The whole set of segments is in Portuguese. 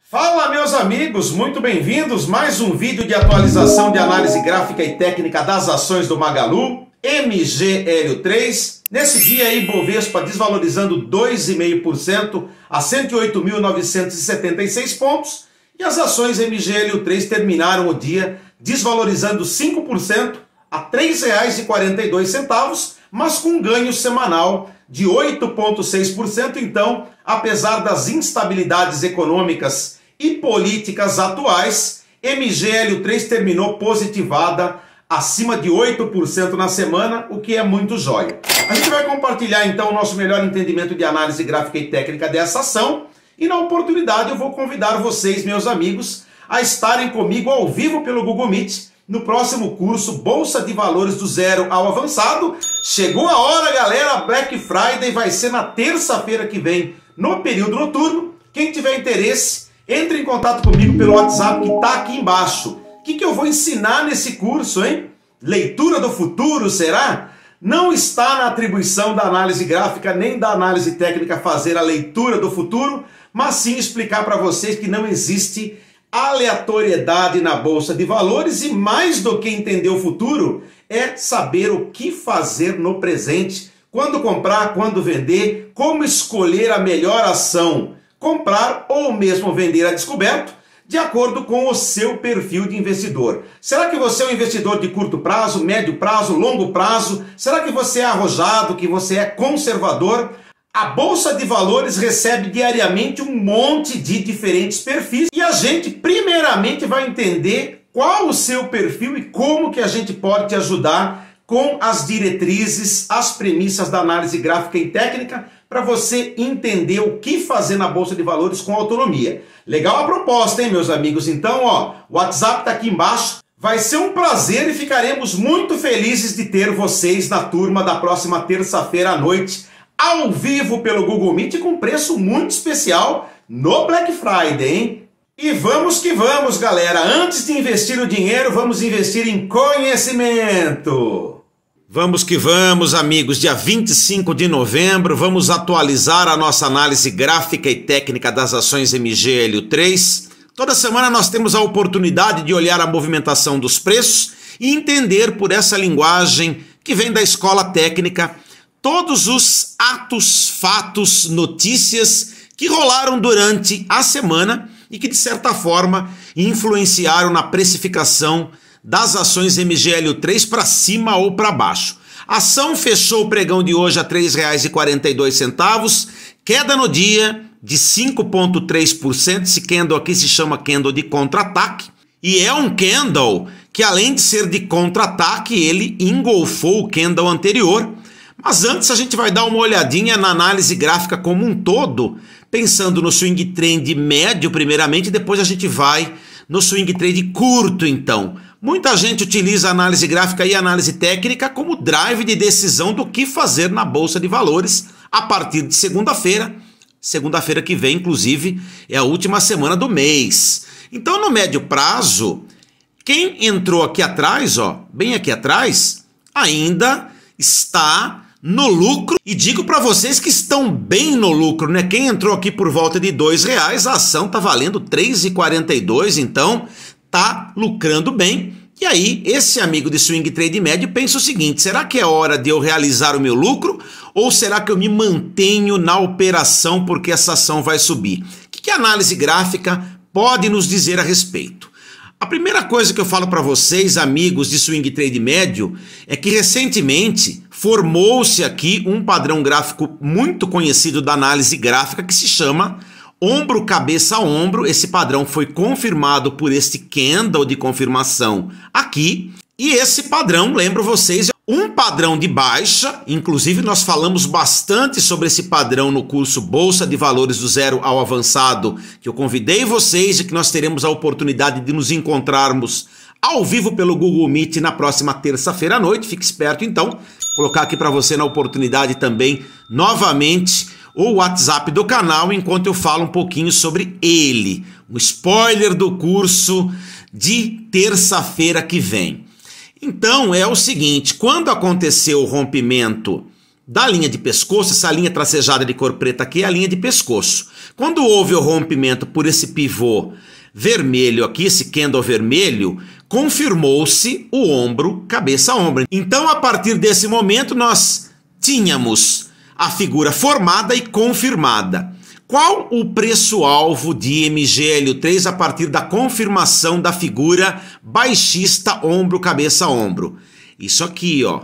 Fala, meus amigos, muito bem-vindos. Mais um vídeo de atualização de análise gráfica e técnica das ações do Magalu, MGL3. Nesse dia aí, Bovespa desvalorizando 2,5% a 108.976 pontos. E as ações MGL3 terminaram o dia desvalorizando 5% a R$ 3,42, mas com ganho semanal de 8,6%. Então, apesar das instabilidades econômicas e políticas atuais, MGL3 terminou positivada acima de 8% na semana, o que é muito jóia. A gente vai compartilhar então o nosso melhor entendimento de análise gráfica e técnica dessa ação, e na oportunidade eu vou convidar vocês, meus amigos, a estarem comigo ao vivo pelo Google Meet no próximo curso Bolsa de Valores do Zero ao Avançado. Chegou a hora, galera, Black Friday vai ser na terça-feira que vem, no período noturno. Quem tiver interesse, entre em contato comigo pelo WhatsApp que está aqui embaixo. O que eu vou ensinar nesse curso, hein? Leitura do futuro, será? Não está na atribuição da análise gráfica nem da análise técnica fazer a leitura do futuro, mas sim explicar para vocês que não existe aleatoriedade na Bolsa de Valores, e mais do que entender o futuro, é saber o que fazer no presente, quando comprar, quando vender, como escolher a melhor ação, comprar ou mesmo vender a descoberto, de acordo com o seu perfil de investidor. Será que você é um investidor de curto prazo, médio prazo, longo prazo? Será que você é arrojado, que você é conservador? A Bolsa de Valores recebe diariamente um monte de diferentes perfis e a gente primeiramente vai entender qual o seu perfil e como que a gente pode te ajudar com as diretrizes, as premissas da análise gráfica e técnica para você entender o que fazer na Bolsa de Valores com autonomia. Legal a proposta, hein, meus amigos? Então, ó, o WhatsApp está aqui embaixo. Vai ser um prazer e ficaremos muito felizes de ter vocês na turma da próxima terça-feira à noite, ao vivo pelo Google Meet, com preço muito especial no Black Friday, hein? E vamos que vamos, galera! Antes de investir o dinheiro, vamos investir em conhecimento! Vamos que vamos, amigos! Dia 25 de novembro, vamos atualizar a nossa análise gráfica e técnica das ações MGL3. Toda semana nós temos a oportunidade de olhar a movimentação dos preços e entender por essa linguagem que vem da escola técnica todos os atos, fatos, notícias que rolaram durante a semana e que, de certa forma, influenciaram na precificação das ações MGL3 para cima ou para baixo. A ação fechou o pregão de hoje a R$ 3,42, queda no dia de 5,3%. Esse candle aqui se chama candle de contra-ataque, e é um candle que, além de ser de contra-ataque, ele engolfou o candle anterior. Mas antes a gente vai dar uma olhadinha na análise gráfica como um todo, pensando no swing trend médio primeiramente, depois a gente vai no swing trade curto. Então, muita gente utiliza a análise gráfica e a análise técnica como drive de decisão do que fazer na Bolsa de Valores a partir de segunda-feira. Segunda-feira que vem, inclusive, é a última semana do mês. Então, no médio prazo, quem entrou aqui atrás, ó, bem aqui atrás, ainda está no lucro, e digo para vocês que estão bem no lucro, né? Quem entrou aqui por volta de R$2, a ação tá valendo R$ 3,42, então tá lucrando bem. E aí, esse amigo de swing trade médio pensa o seguinte: será que é hora de eu realizar o meu lucro ou será que eu me mantenho na operação porque essa ação vai subir? O que a análise gráfica pode nos dizer a respeito? A primeira coisa que eu falo para vocês, amigos de swing trade médio, é que recentemente formou-se aqui um padrão gráfico muito conhecido da análise gráfica que se chama ombro, cabeça, ombro. Esse padrão foi confirmado por este candle de confirmação aqui. E esse padrão, lembro vocês, é um padrão de baixa. Inclusive nós falamos bastante sobre esse padrão no curso Bolsa de Valores do Zero ao Avançado, que eu convidei vocês e que nós teremos a oportunidade de nos encontrarmos ao vivo pelo Google Meet na próxima terça-feira à noite. Fique esperto então, colocar aqui para você na oportunidade também novamente o WhatsApp do canal enquanto eu falo um pouquinho sobre ele, um spoiler do curso de terça-feira que vem. Então é o seguinte: quando aconteceu o rompimento da linha de pescoço, essa linha tracejada de cor preta aqui é a linha de pescoço. Quando houve o rompimento por esse pivô vermelho aqui, esse candle vermelho, confirmou-se o ombro, cabeça, ombro. Então, a partir desse momento, nós tínhamos a figura formada e confirmada. Qual o preço-alvo de MGLO3 a partir da confirmação da figura baixista ombro, cabeça, ombro? Isso aqui, ó.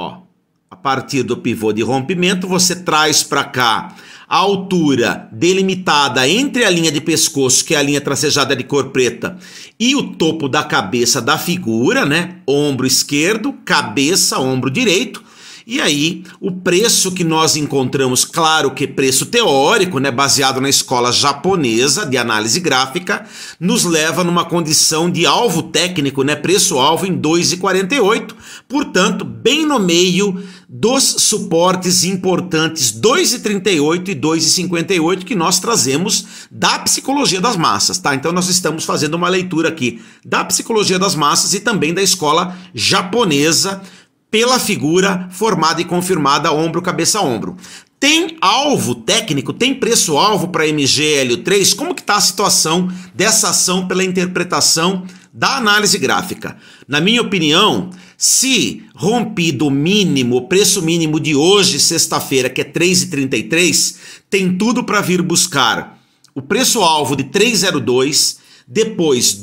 A partir do pivô de rompimento, você traz para cá a altura delimitada entre a linha de pescoço, que é a linha tracejada de cor preta, e o topo da cabeça da figura, né? Ombro esquerdo, cabeça, ombro direito. E aí, o preço que nós encontramos, claro que preço teórico, né, baseado na escola japonesa de análise gráfica, nos leva numa condição de alvo técnico, né, preço-alvo em 2,48, portanto, bem no meio dos suportes importantes 2,38 e 2,58 que nós trazemos da psicologia das massas, tá? Então nós estamos fazendo uma leitura aqui da psicologia das massas e também da escola japonesa, pela figura formada e confirmada ombro, cabeça, ombro. Tem alvo técnico, tem preço-alvo para MGLO3? Como que está a situação dessa ação pela interpretação da análise gráfica? Na minha opinião, se rompido o mínimo, o preço mínimo de hoje, sexta-feira, que é 3,33, tem tudo para vir buscar o preço-alvo de 3,02, depois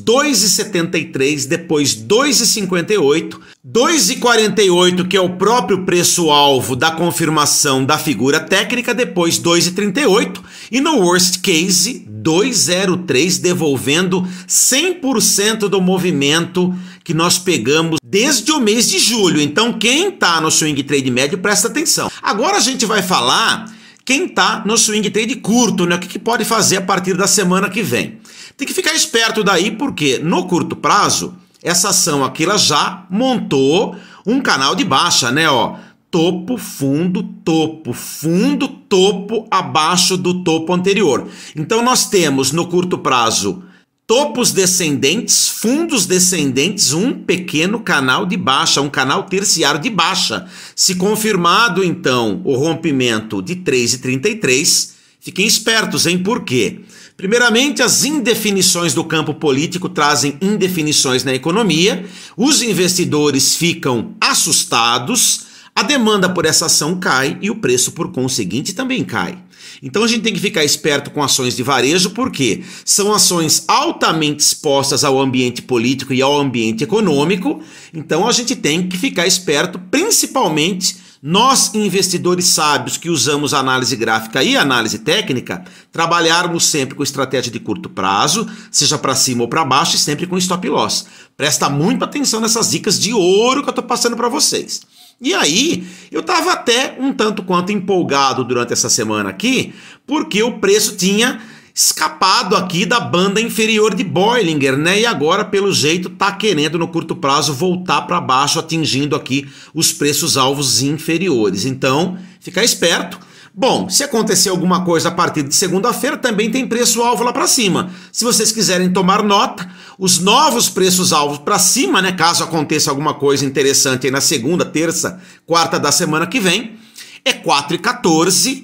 2,73, depois 2,58, 2,48, que é o próprio preço-alvo da confirmação da figura técnica, depois 2,38 e no worst case 2,03, devolvendo 100% do movimento que nós pegamos desde o mês de julho. Então quem está no swing trade médio, presta atenção. Agora a gente vai falar quem está no swing trade curto, né? O que pode fazer a partir da semana que vem. Tem que ficar esperto daí, porque no curto prazo, essa ação aqui ela já montou um canal de baixa, né? Ó, topo, fundo, topo abaixo do topo anterior. Então nós temos no curto prazo topos descendentes, fundos descendentes, um pequeno canal de baixa, um canal terciário de baixa. Se confirmado então o rompimento de 3,33, fiquem espertos, hein? Por quê? Primeiramente, as indefinições do campo político trazem indefinições na economia, os investidores ficam assustados, a demanda por essa ação cai e o preço, por conseguinte, também cai. Então a gente tem que ficar esperto com ações de varejo, porque são ações altamente expostas ao ambiente político e ao ambiente econômico, então a gente tem que ficar esperto, principalmente nós, investidores sábios que usamos análise gráfica e análise técnica, trabalharmos sempre com estratégia de curto prazo, seja para cima ou para baixo, e sempre com stop loss. Presta muita atenção nessas dicas de ouro que eu estou passando para vocês. E aí, eu estava até um tanto quanto empolgado durante essa semana aqui, porque o preço tinha escapado aqui da banda inferior de Bollinger, né? E agora, pelo jeito, tá querendo no curto prazo voltar para baixo, atingindo aqui os preços alvos inferiores. Então, fica esperto. Bom, se acontecer alguma coisa a partir de segunda-feira, também tem preço-alvo lá para cima. Se vocês quiserem tomar nota, os novos preços-alvos para cima, né? Caso aconteça alguma coisa interessante aí na segunda, terça, quarta da semana que vem, é 4,14,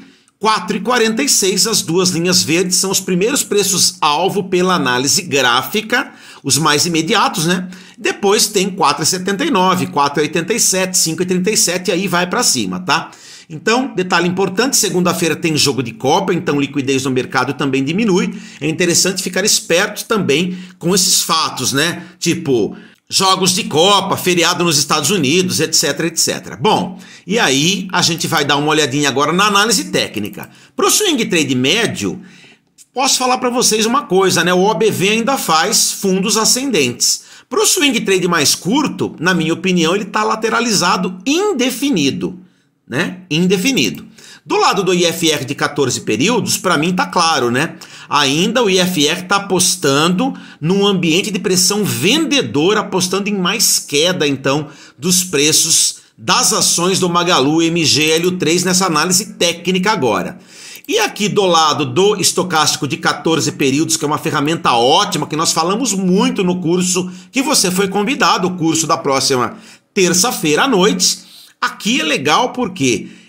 4,46, as duas linhas verdes são os primeiros preços-alvo pela análise gráfica, os mais imediatos, né? Depois tem 4,79, 4,87, 5,37 e aí vai para cima, tá? Então, detalhe importante, segunda-feira tem jogo de Copa, então liquidez no mercado também diminui. É interessante ficar esperto também com esses fatos, né? Tipo, jogos de Copa, feriado nos Estados Unidos, etc, etc. Bom, e aí a gente vai dar uma olhadinha agora na análise técnica. Para o swing trade médio, posso falar para vocês uma coisa, né? O OBV ainda faz fundos ascendentes. Para o swing trade mais curto, na minha opinião, ele está lateralizado indefinido, né? Indefinido. Do lado do IFR de 14 períodos, para mim tá claro, né? Ainda o IFR está apostando num ambiente de pressão vendedora, apostando em mais queda, então, dos preços das ações do Magalu MGLO3 nessa análise técnica agora. E aqui do lado do estocástico de 14 períodos, que é uma ferramenta ótima, que nós falamos muito no curso que você foi convidado, o curso da próxima terça-feira à noite. Aqui é legal porque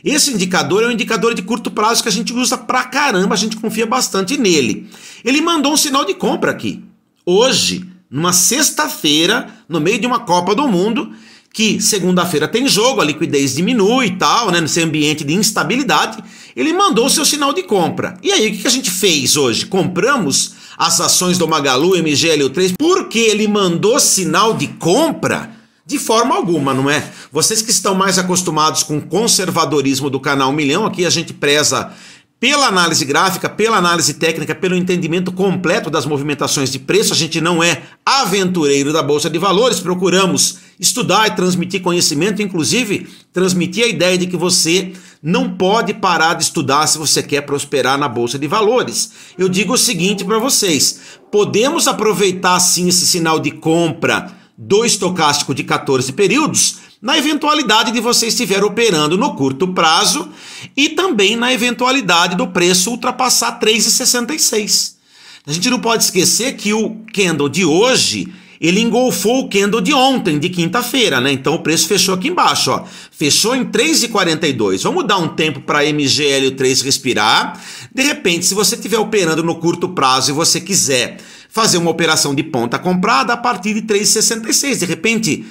Esse indicador é um indicador de curto prazo que a gente usa pra caramba, a gente confia bastante nele. Ele mandou um sinal de compra aqui. Hoje, numa sexta-feira, no meio de uma Copa do Mundo, que segunda-feira tem jogo, a liquidez diminui e tal, né, nesse ambiente de instabilidade, ele mandou o seu sinal de compra. E aí, o que a gente fez hoje? Compramos as ações do Magalu, MGLU3, porque ele mandou sinal de compra? De forma alguma, não é? Vocês que estão mais acostumados com o conservadorismo do canal 1 Milhão, aqui a gente preza pela análise gráfica, pela análise técnica, pelo entendimento completo das movimentações de preço. A gente não é aventureiro da Bolsa de Valores, procuramos estudar e transmitir conhecimento, inclusive transmitir a ideia de que você não pode parar de estudar se você quer prosperar na Bolsa de Valores. Eu digo o seguinte para vocês, podemos aproveitar sim esse sinal de compra do estocástico de 14 períodos, na eventualidade de você estiver operando no curto prazo e também na eventualidade do preço ultrapassar 3,66. A gente não pode esquecer que o candle de hoje, ele engolfou o candle de ontem, de quinta-feira, né? Então o preço fechou aqui embaixo, ó. Fechou em 3,42. Vamos dar um tempo para a MGLU3 respirar. De repente, se você estiver operando no curto prazo e você quiser fazer uma operação de ponta comprada a partir de 3,66, de repente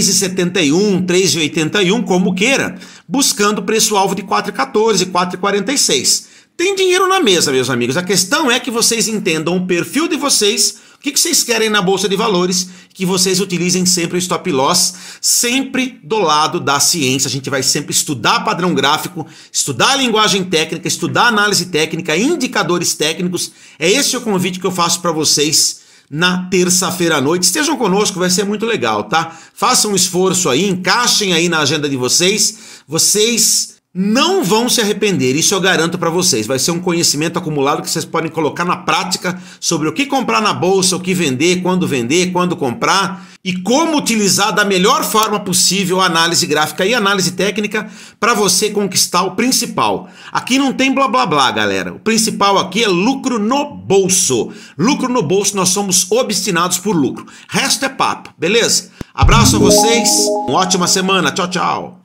3,71, 3,81, como queira, buscando preço-alvo de 4,14, 4,46. Tem dinheiro na mesa, meus amigos. A questão é que vocês entendam o perfil de vocês, o que vocês querem na Bolsa de Valores, que vocês utilizem sempre o stop loss, sempre do lado da ciência. A gente vai sempre estudar padrão gráfico, estudar a linguagem técnica, estudar análise técnica, indicadores técnicos. É esse o convite que eu faço para vocês na terça-feira à noite. Estejam conosco, vai ser muito legal, tá? Façam um esforço aí, encaixem aí na agenda de vocês. Vocês não vão se arrepender, isso eu garanto para vocês. Vai ser um conhecimento acumulado que vocês podem colocar na prática sobre o que comprar na bolsa, o que vender, quando comprar e como utilizar da melhor forma possível a análise gráfica e a análise técnica para você conquistar o principal. Aqui não tem blá blá blá, galera. O principal aqui é lucro no bolso. Lucro no bolso, nós somos obstinados por lucro. Resto é papo, beleza? Abraço a vocês, uma ótima semana. Tchau, tchau.